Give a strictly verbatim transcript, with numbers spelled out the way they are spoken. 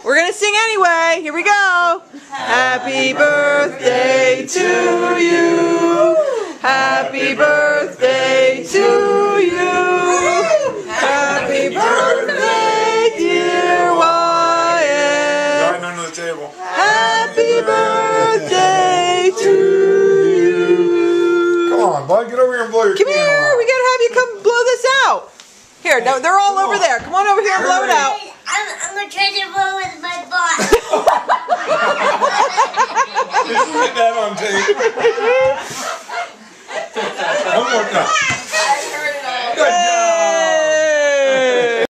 We're gonna sing anyway. Here we go. Happy birthday to you. Happy birthday to you. Happy birthday, dear Wyatt. Right under the table. Happy birthday to you. Come on, bud. Get over here and blow your Come candle here. out. We gotta have you come blow this out. Here, no, they're all over there. Come on over here and blow it out. I'm, I'm gonna try to blow with my butt. Put that on tape.